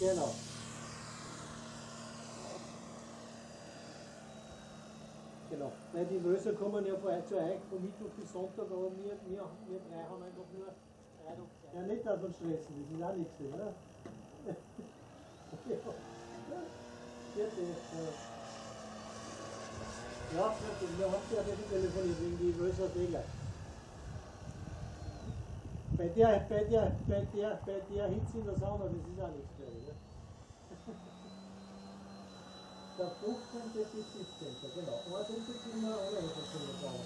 Genau. Genau. Weil die Löser kommen ja zu euch von Mittwoch bis Sonntag, aber wir drei haben einfach nur 3 Tage. Ja, nicht, dass man stressen, das ist auch nichts, oder? Ja, wir haben ja nicht telefoniert wegen die Löser Fehler. Bei der Hitze in der Sauna, das ist auch nichts für euch, ne? Der 15. bis 17. Genau. Und dann sind wir alle etwas in der Sauna.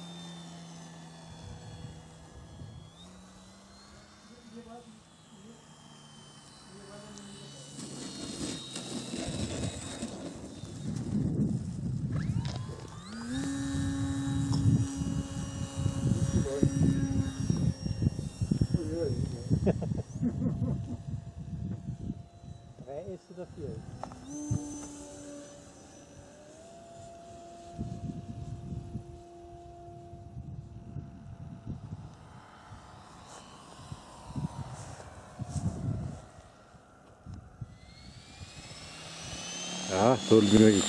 Oder 4. Ja, so möglich.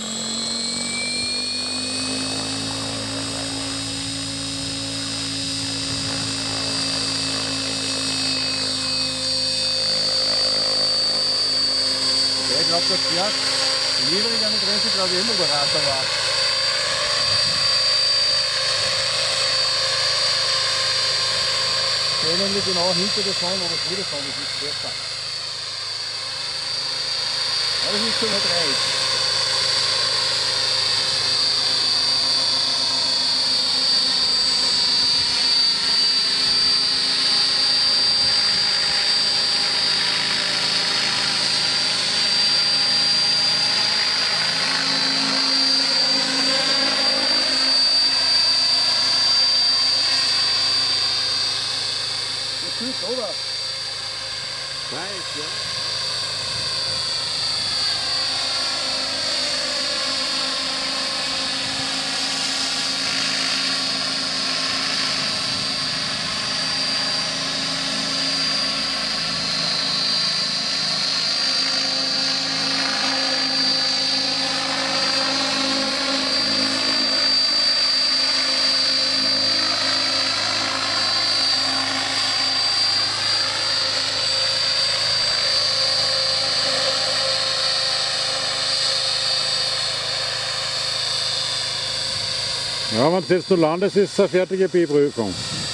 Ich glaube, dass der niedrig an der Grenze, glaube ich, immer berater war. Ich stehe nämlich genau hinter der Sonne, wo das wieder Sonne ist, besser. Ja, das ist schon mal 3. Oder? Weiß, ja. Ja, wenn du jetzt noch landest, ist es eine fertige B-Prüfung.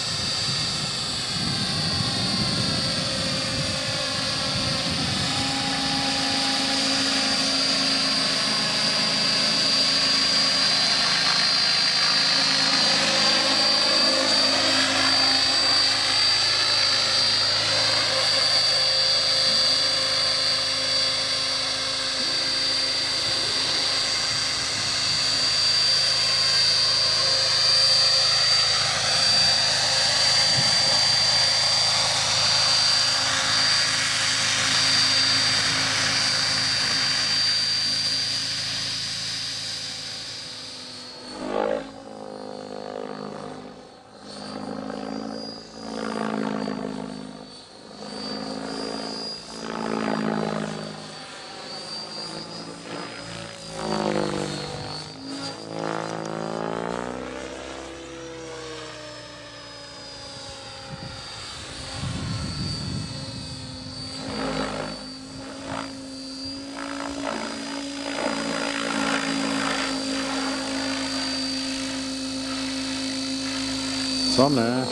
Sonne.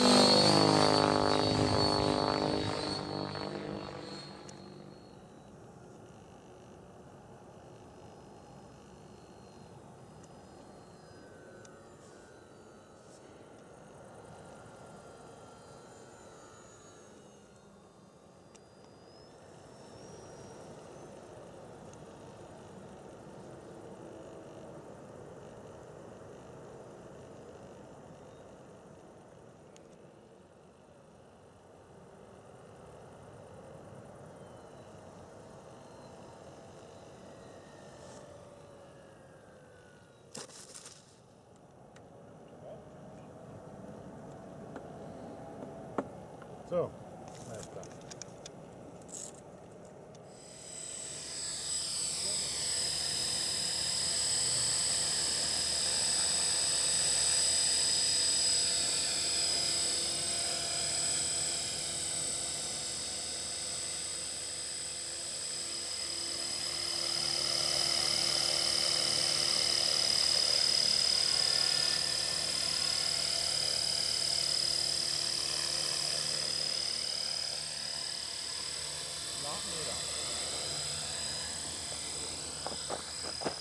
So, alles klar. 8 Meter.